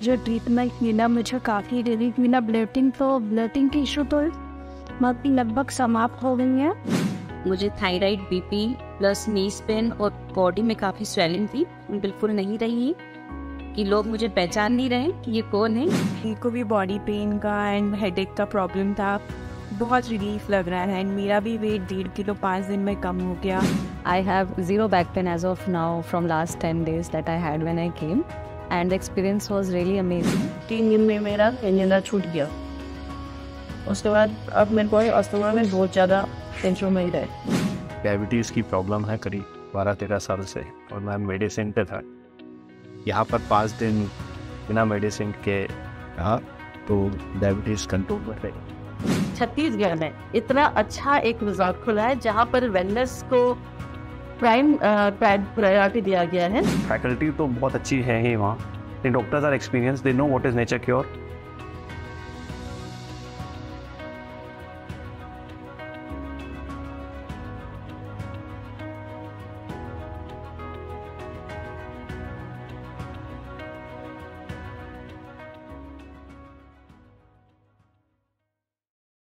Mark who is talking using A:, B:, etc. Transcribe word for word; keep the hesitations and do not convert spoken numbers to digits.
A: जो ट्रीटमेंट मिला मुझे काफ़ी रिलीफ मिला। ब्लडिंग तो ब्लडिंग की इशू तो मतलब लगभग समाप्त हो गई है।
B: मुझे thyroid, BP plus knees pain और बॉडी में काफ़ी स्वेलिंग थी, बिल्कुल नहीं रही कि लोग मुझे पहचान नहीं रहे कि ये कौन है।
C: इनको भी बॉडी पेन का एंड हेडेक का प्रॉब्लम था, बहुत रिलीफ लग रहा है एंड मेरा भी वेट डेढ़ किलो पाँच दिन में कम हो गया।
D: I have zero back pain as of now from last ten days that I had when I came and the experience was really amazing.
E: तीन दिन में मेरा पेनिंदा छूट गया। उसके बाद अब मेरे को अस्थमा में बहुत ज़्यादा टेंशन में ही रहे।
F: डायबिटीज़ की प्रॉब्लम है करीब बारह तेरह साल से और मैं मेडिसिन पे था। यहाँ पर पाँच दिन बिना मेडिसिन के रहा तो डायबिटीज़ कंट्रोल में रही।
E: छत्तीसगढ़ में इतना अच्छा एक रिजॉर्ट खुला है जहाँ पर वेलनेस को प्राइम प्रायोरिटी दिया गया है।
F: फैकल्टी तो बहुत अच्छी है ही वहाँ। The doctors are experience, they know what is nature cure